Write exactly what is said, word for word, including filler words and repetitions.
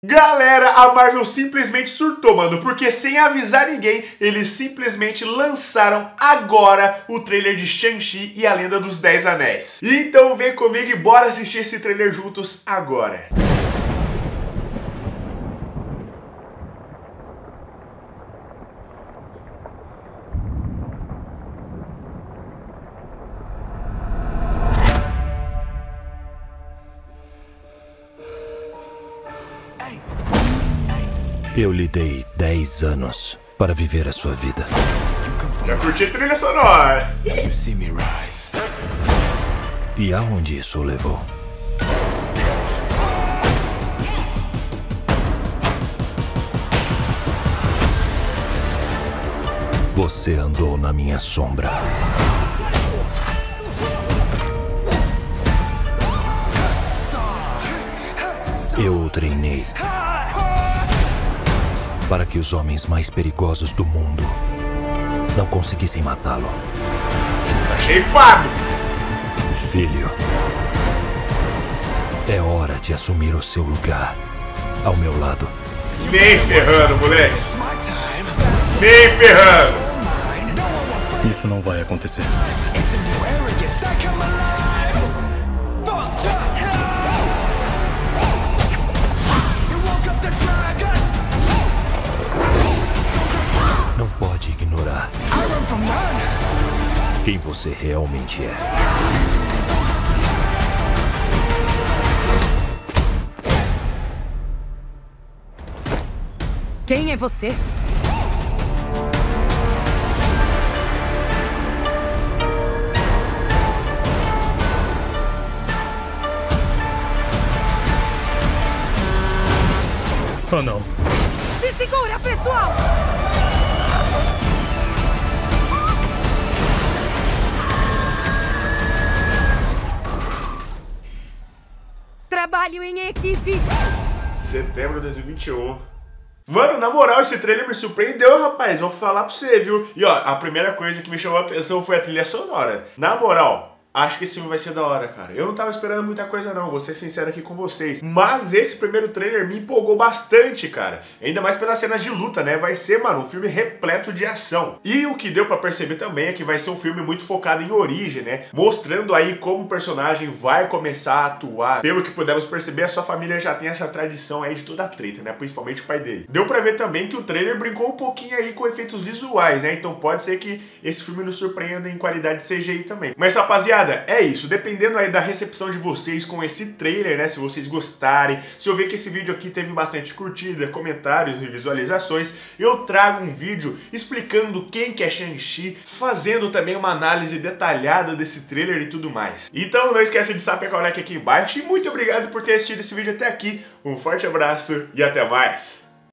Galera, a Marvel simplesmente surtou, mano, porque sem avisar ninguém, eles simplesmente lançaram agora o trailer de Shang-Chi e a Lenda dos Dez Anéis. Então vem comigo e bora assistir esse trailer juntos agora. Eu lhe dei dez anos para viver a sua vida. Já curti a trilha sonora. E aonde isso o levou? Você andou na minha sombra. Eu o treinei para que os homens mais perigosos do mundo não conseguissem matá-lo. Achei pago! Filho, é hora de assumir o seu lugar ao meu lado. Nem ferrando, moleque! Nem ferrando! Isso não vai acontecer. Não pode ignorar quem você realmente é. Quem é você? Oh, não. Se segura, pessoal! Trabalho em equipe! Setembro de dois mil e vinte e um. Mano, na moral, esse trailer me surpreendeu, rapaz. Vou falar pra você, viu? E ó, a primeira coisa que me chamou a atenção foi a trilha sonora. Na moral, acho que esse filme vai ser da hora, cara. Eu não tava esperando muita coisa não, vou ser sincero aqui com vocês. Mas esse primeiro trailer me empolgou bastante, cara. Ainda mais pelas cenas de luta, né? Vai ser, mano, um filme repleto de ação. E o que deu pra perceber também é que vai ser um filme muito focado em origem, né? Mostrando aí como o personagem vai começar a atuar. Pelo que pudemos perceber, a sua família já tem essa tradição aí de toda a treta, né? Principalmente o pai dele. Deu pra ver também que o trailer brincou um pouquinho aí com efeitos visuais, né? Então pode ser que esse filme nos surpreenda em qualidade de C G I também. Mas, rapaziada, é isso, dependendo aí da recepção de vocês com esse trailer, né, se vocês gostarem, se eu ver que esse vídeo aqui teve bastante curtida, comentários e visualizações, eu trago um vídeo explicando quem que é Shang-Chi, fazendo também uma análise detalhada desse trailer e tudo mais. Então não esquece de sapecar o like aqui embaixo e muito obrigado por ter assistido esse vídeo até aqui, um forte abraço e até mais!